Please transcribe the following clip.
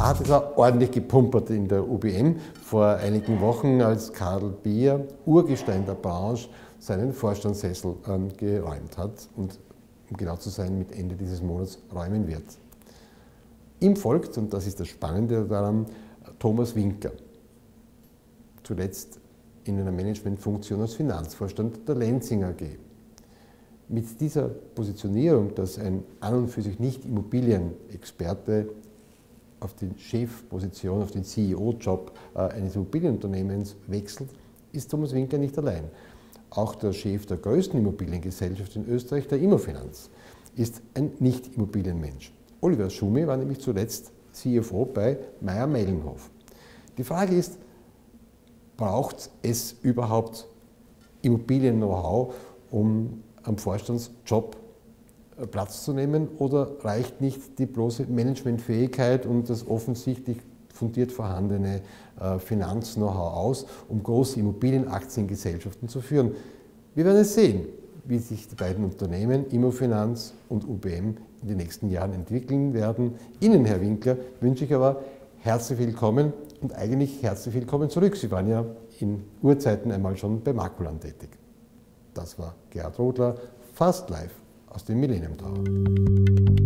Da hat es auch ordentlich gepumpert in der UBM. Vor einigen Wochen, als Karl Beer, Urgestein der Branche, seinen Vorstandssessel geräumt hat und, um genau zu sein, mit Ende dieses Monats räumen wird. Ihm folgt, und das ist das Spannende daran, Thomas Winkler, zuletzt in einer Managementfunktion als Finanzvorstand der Lenzing AG. Mit dieser Positionierung, dass ein an und für sich nicht Immobilienexperte auf die Chefposition, auf den CEO-Job eines Immobilienunternehmens wechselt, ist Thomas Winkler nicht allein. Auch der Chef der größten Immobiliengesellschaft in Österreich, der Immofinanz, ist ein Nicht-Immobilienmensch. Oliver Schumi war nämlich zuletzt CFO bei Mayr-Melnhof. Die Frage ist, braucht es überhaupt Immobilien-Know-how, um am Vorstandsjob Platz zu nehmen, oder reicht nicht die bloße Managementfähigkeit und das offensichtlich fundiert vorhandene Finanz-Know-how aus, um große Immobilienaktiengesellschaften zu führen? Wir werden es sehen, wie sich die beiden Unternehmen, Immofinanz und UBM, in den nächsten Jahren entwickeln werden. Ihnen, Herr Winkler, wünsche ich aber herzlich willkommen und eigentlich herzlich willkommen zurück. Sie waren ja in Urzeiten einmal schon bei Makulan tätig. Das war Gerhard Rodler, fast live aus dem Millennium Tower.